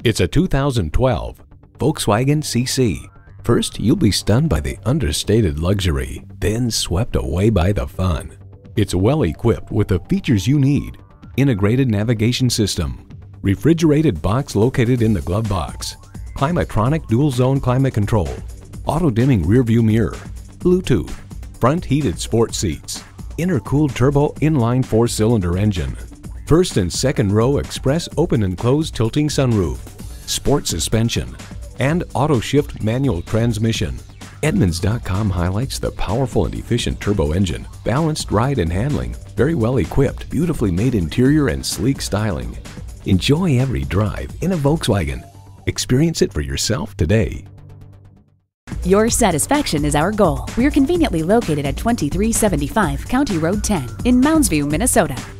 It's a 2012 Volkswagen CC. First, you'll be stunned by the understated luxury, then swept away by the fun. It's well equipped with the features you need: integrated navigation system, refrigerated box located in the glove box, Climatronic dual zone climate control, auto-dimming rearview mirror, Bluetooth, front heated sports seats, intercooled turbo inline 4-cylinder engine, first and second row express open and close tilting sunroof, sport suspension, and auto-shift manual transmission. Edmunds.com highlights the powerful and efficient turbo engine, balanced ride and handling, very well equipped, beautifully made interior, and sleek styling. Enjoy every drive in a Volkswagen. Experience it for yourself today. Your satisfaction is our goal. We're conveniently located at 2375 County Road 10 in Mounds View, Minnesota.